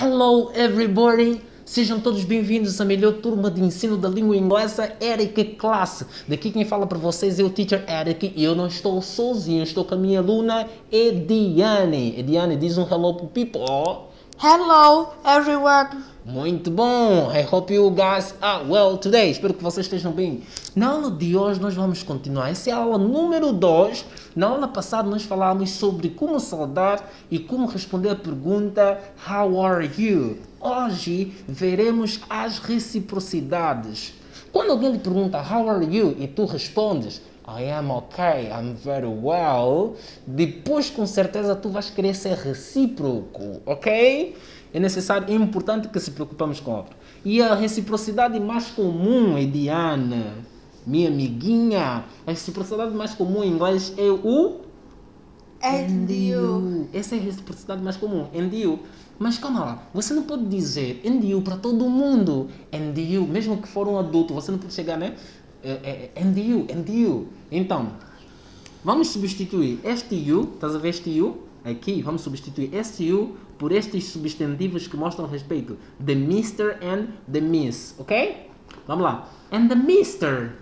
Hello everybody! Sejam todos bem-vindos à melhor turma de ensino da língua inglesa, Eric Class. Daqui quem fala para vocês é o Teacher Eric e eu não estou sozinho, estou com a minha aluna Ediane. Ediane, diz um hello pro people. Hello, everyone. Muito bom! I hope you guys are well today. Espero que vocês estejam bem. Na aula de hoje nós vamos continuar. Essa é a aula número 2. Na aula passada nós falamos sobre como saudar e como responder a pergunta How are you? Hoje veremos as reciprocidades. Quando alguém lhe pergunta How are you? E tu respondes I am okay, I'm very well. Depois com certeza tu vais querer ser recíproco, ok? É necessário, é importante que se preocupamos com o outro. E a reciprocidade mais comum, Ediana, minha amiguinha, a reciprocidade mais comum em inglês é o And you. Essa é a reciprocidade mais comum, and you. Mas calma lá, você não pode dizer and you para todo mundo. And you, mesmo que for um adulto, você não pode chegar, né? And you, and you. Então, vamos substituir este you, estás a ver este you? Aqui, vamos substituir este you por estes substantivos que mostram respeito. The Mr. and the Miss, ok? Vamos lá. And the Mr.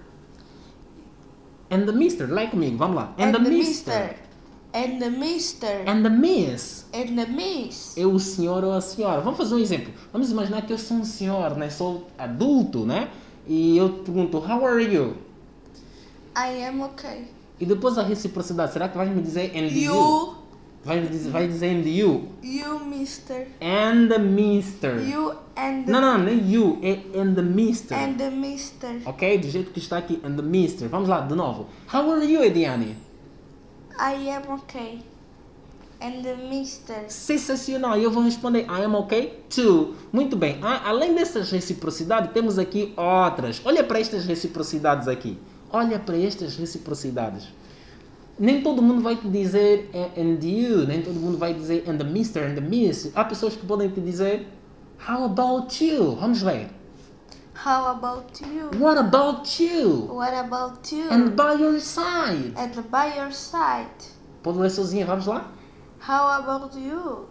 And the Mr. Lê comigo, vamos lá. And the Mr. And the Mr. And the Miss. And the Miss. É o senhor ou a senhora. Vamos fazer um exemplo. Vamos imaginar que eu sou um senhor, né? Sou adulto, né? E eu te pergunto, how are you? I am okay. E depois a reciprocidade, será que vais me dizer and you? Vai dizer and you? You, Mr. And the Mister. You and the... Não, nem you, é and the Mister. And the Mr. Ok? Do jeito que está aqui, and the Mister. Vamos lá, de novo. How are you, Ediane? I am okay. And the Mr. Sensacional. E eu vou responder I am okay too. Muito bem. Além dessas reciprocidades, temos aqui outras. Olha para estas reciprocidades aqui. Olha para estas reciprocidades. Nem todo mundo vai te dizer and you. Nem todo mundo vai dizer and the Mr. and the Miss. Há pessoas que podem te dizer how about you? Vamos ler. How about you? What about you? What about you? And by your side. And by your side. Pode ler sozinha, vamos lá? How about you?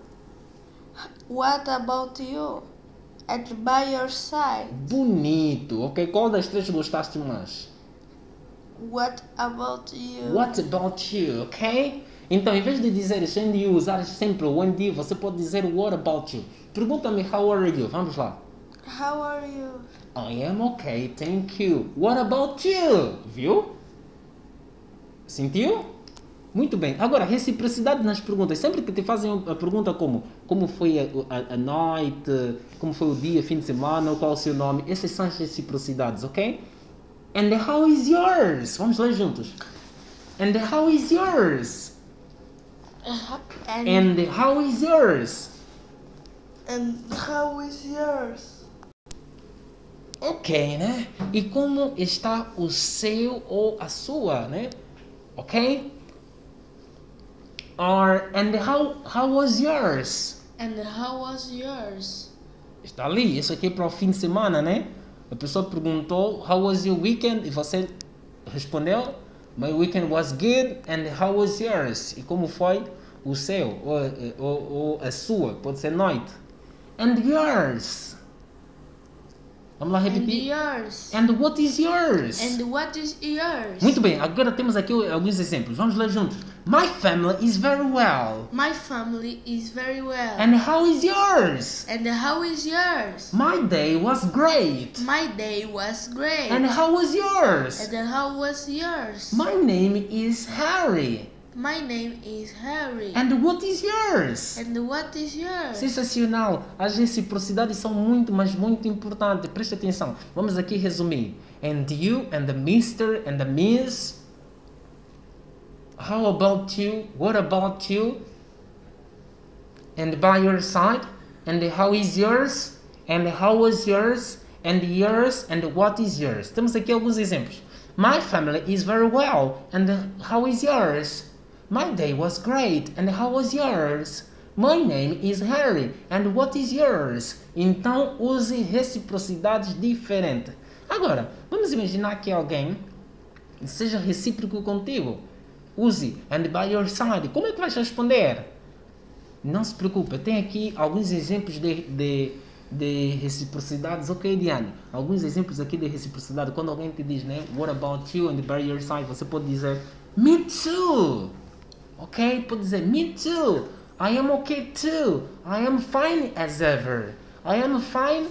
What about you? And by your side. Bonito. Ok, qual das três gostaste mais? What about you? What about you, ok? Então, em vez de dizeres and you, usares sempre o and you, você pode dizer what about you. Pergunta-me how are you? Vamos lá. How are you? I am okay, thank you. What about you? Viu? Sentiu? Muito bem. Agora, reciprocidade nas perguntas. Sempre que te fazem a pergunta como foi a noite, como foi o dia, fim de semana, qual é o seu nome, essas são as reciprocidades, ok? And how is yours? Vamos ler juntos. And how is yours? And how is yours? And how is yours? Ok, né? E como está o seu ou a sua, né? Ok? And how was yours? And how was yours? Está ali, isso aqui é para o fim de semana, né? A pessoa perguntou, how was your weekend? E você respondeu, my weekend was good, and how was yours? E como foi o seu, ou a sua, pode ser noite. And yours? Vamos lá repetir. And yours. And what is yours? And what is yours? Muito bem, agora temos aqui alguns exemplos. Vamos ler juntos. My family is very well. My family is very well. And how is yours? And how is yours? My day was great. My day was great. And how was yours? And how was yours? My name is Harry. My name is Harry. And what is yours? And what is yours? Sensacional. As reciprocidades são muito, mas muito importantes. Preste atenção. Vamos aqui resumir. And you, and the Mr. and the Miss. How about you? What about you? And by your side? And how is yours? And how was yours? And yours? And what is yours? Temos aqui alguns exemplos. My family is very well. And how is yours? My day was great. And how was yours? My name is Harry. And what is yours? Então, use reciprocidades diferentes. Agora, vamos imaginar que alguém seja recíproco contigo. Use and by your side. Como é que vais responder? Não se preocupe, tem aqui alguns exemplos de reciprocidades, ok, Diane? Alguns exemplos aqui de reciprocidade. Quando alguém te diz, né? What about you? And by your side, você pode dizer, me too. Ok? Pode dizer, me too. I am okay too. I am fine as ever. I am fine.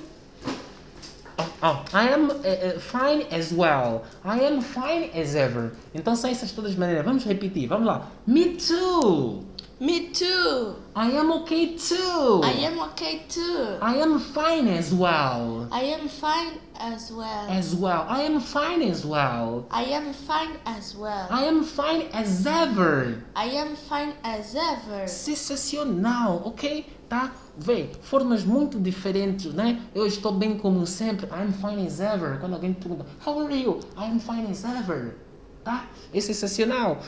I am fine as well. I am fine as ever. Então são essas todas as maneiras. Vamos repetir. Vamos lá. Me too. Me too. I am okay too. I am okay too. I am fine as well. I am fine as well. As well. I am fine as well. I am fine as well. I am fine as ever. I am fine as ever. Sensacional, ok? Tá? Vê, formas muito diferentes, né? Eu estou bem como sempre. I'm fine as ever. Quando alguém te pergunta, how are you? I am fine as ever. Tá? É sensacional.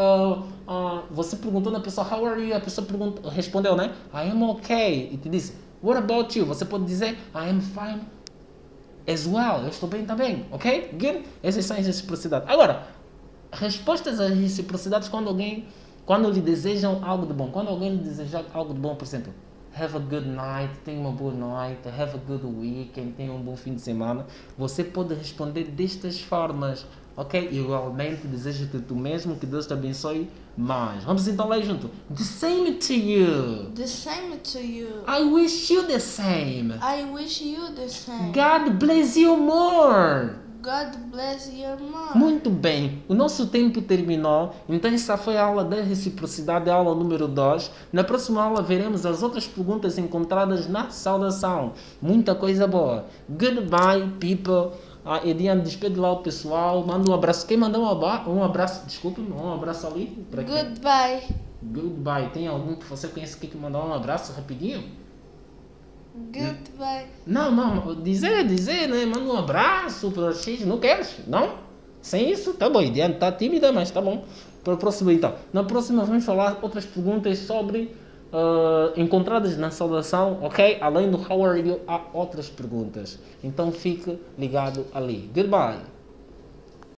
Você perguntou na pessoa, how are you? A pessoa respondeu, né? I am okay. E te disse, what about you? Você pode dizer, I am fine as well. Eu estou bem também, ok? Good? Essas são as reciprocidades. Agora, respostas às reciprocidades quando lhe desejam algo de bom. Quando alguém lhe deseja algo de bom, por exemplo, have a good night, tenha uma boa noite, have a good weekend, tenha um bom fim de semana. Você pode responder destas formas, ok? Igualmente, desejo-te tu mesmo, que Deus te abençoe mais. Vamos então ler junto. The same to you. The same to you. I wish you the same. I wish you the same. God bless you more. God bless you more. Muito bem, o nosso tempo terminou, então essa foi a aula da reciprocidade, a aula número 2. Na próxima aula veremos as outras perguntas encontradas na saudação. Muita coisa boa. Goodbye, people. Ediane, despede lá o pessoal, manda um abraço. Quem mandou um abraço? Desculpe, um abraço ali. Para quem? Goodbye. Goodbye. Tem algum que você conhece que mandou um abraço rapidinho? Goodbye. Não, dizer, né? Manda um abraço para vocês, não queres? Não? Sem isso, tá bom, Diane tá tímida, mas tá bom. Para o próximo então. Na próxima vamos falar outras perguntas sobre encontradas na saudação, ok? Além do how are you, há outras perguntas. Então fique ligado ali. Goodbye.